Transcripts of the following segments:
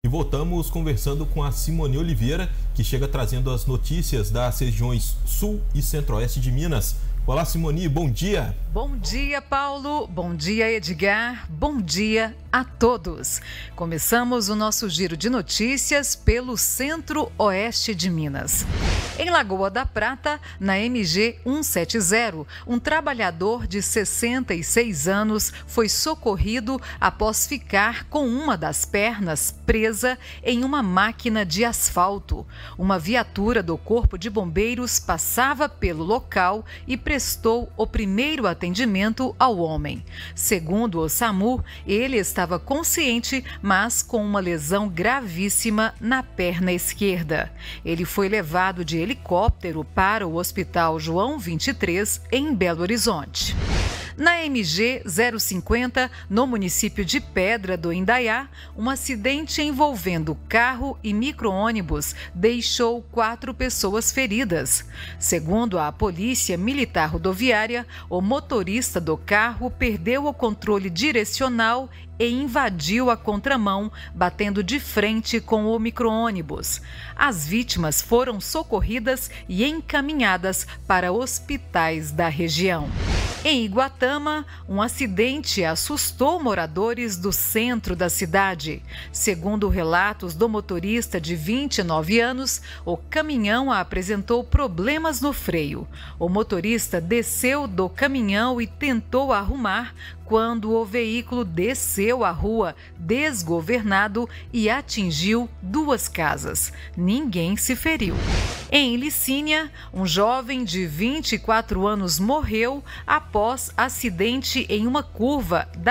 E voltamos conversando com a Simone Oliveira, que chega trazendo as notícias das regiões Sul e Centro-Oeste de Minas. Olá, Simone, bom dia. Bom dia, Paulo. Bom dia, Edgar. Bom dia a todos. Começamos o nosso giro de notícias pelo Centro-Oeste de Minas. Em Lagoa da Prata, na MG 170, um trabalhador de 66 anos foi socorrido após ficar com uma das pernas presa em uma máquina de asfalto. Uma viatura do Corpo de Bombeiros passava pelo local e prestou o primeiro atendimento ao homem. Segundo o SAMU, ele estava consciente, mas com uma lesão gravíssima na perna esquerda. Ele foi levado de helicóptero para o Hospital João 23, em Belo Horizonte. Na MG 050, no município de Pedra do Indaiá, um acidente envolvendo carro e micro-ônibus deixou 4 pessoas feridas. Segundo a Polícia Militar Rodoviária, o motorista do carro perdeu o controle direcional e invadiu a contramão, batendo de frente com o micro-ônibus. As vítimas foram socorridas e encaminhadas para hospitais da região. Em Iguatama, um acidente assustou moradores do centro da cidade. Segundo relatos do motorista de 29 anos, o caminhão apresentou problemas no freio. O motorista desceu do caminhão e tentou arrumar quando o veículo desceu a rua desgovernado e atingiu 2 casas. Ninguém se feriu. Em Licínia, um jovem de 24 anos morreu após acidente em uma curva da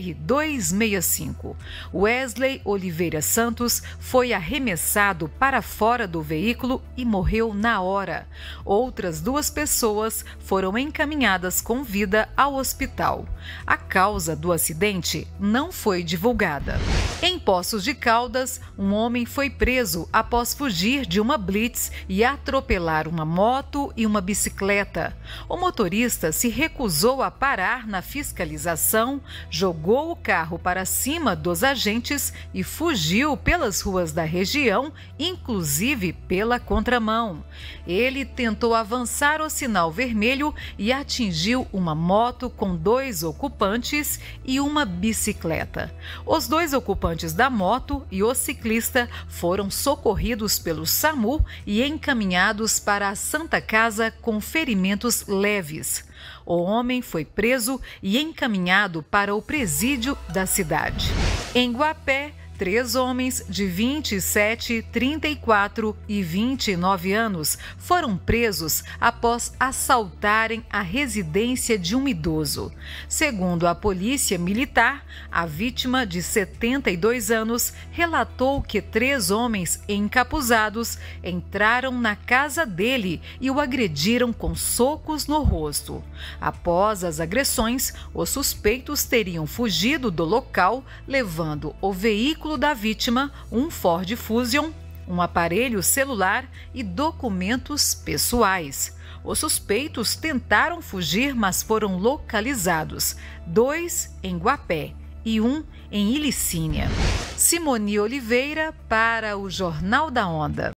BR-265. Wesley Oliveira Santos foi arremessado para fora do veículo e morreu na hora. Outras 2 pessoas foram encaminhadas com vida ao hospital. A causa do acidente não foi divulgada. Em Poços de Caldas, um homem foi preso após fugir de uma blitz e atropelar uma moto e uma bicicleta. O motorista se recusou a parar na fiscalização, jogou o carro para cima dos agentes e fugiu pelas ruas da região, inclusive pela contramão. Ele tentou avançar o sinal vermelho e atingiu uma moto com 2 ocupantes e uma bicicleta. Os 2 ocupantes da moto e o ciclista foram socorridos pelo SAMU e encaminhados para a Santa Casa com ferimentos leves. O homem foi preso e encaminhado para o presídio da cidade. Em Guapé, 3 homens de 27, 34 e 29 anos foram presos após assaltarem a residência de um idoso. Segundo a Polícia Militar, a vítima de 72 anos relatou que 3 homens encapuzados entraram na casa dele e o agrediram com socos no rosto. Após as agressões, os suspeitos teriam fugido do local, levando o veículo da vítima, um Ford Fusion, um aparelho celular e documentos pessoais. Os suspeitos tentaram fugir, mas foram localizados, 2 em Guapé e 1 em Ilicínia. Simone Oliveira para o Jornal da Onda.